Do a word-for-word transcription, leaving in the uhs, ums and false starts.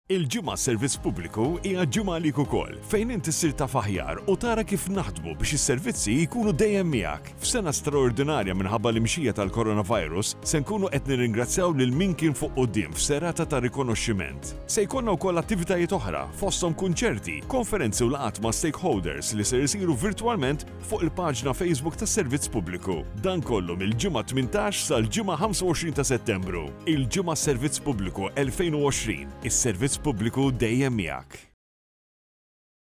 Il-ġimgħa servizz pubbliku hija ġimgħa għalik ukoll fejn inti ssir taf aħjar u tara kif naħdmu biex is-servizzi jkunu dejjem miegħek. F'sena straordinarja minħabba l-imxija tal-coronavirus se nkunu qed nirringrazzjaw lil min kien fuq quddiem f'serata ta' rikonoxximent. Se jkollna wkoll attivitajiet oħra fosthom kunċerti, konferenzi u laqgħat ma' stakeholders li se jsiru virtwalment fuq il-paġna Facebook tas-Servizz Pubbliku. Dan kollu mill-ġimgħa tmintax sal-ġimgħa ħamsa u għoxrin ta' Settembru. Il-ġimgħa Servizz Pubbliku elfejn u għoxrin. Is-Servizz Pubbliku dejjem miegħek.